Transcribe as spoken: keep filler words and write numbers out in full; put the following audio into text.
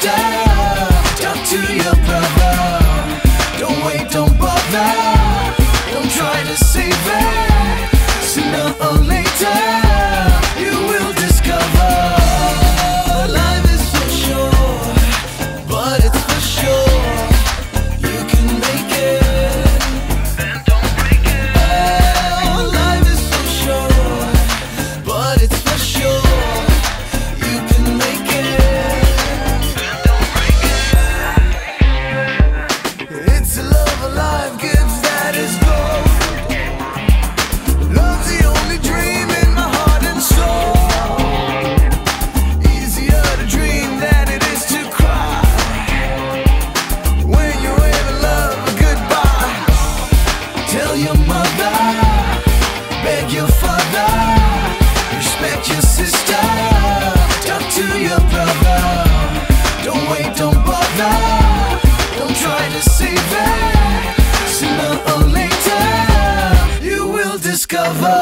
sister, talk to your brother. Don't wait, don't bother, don't try to save it. Sooner or later you will discover life is so short, but it's for sure you can make it. And don't break it. Oh, life is so short, but it's for sure you can make it. And don't break it. It's a love alive, gives that is gold. Love's the only dream in my heart and soul. Easier to dream than it is to cry when you're waving love goodbye. Tell your mother, beg your father, respect your sister, talk to your brother. Don't wait, don't bother, don't try to save it. Sooner or later you will discover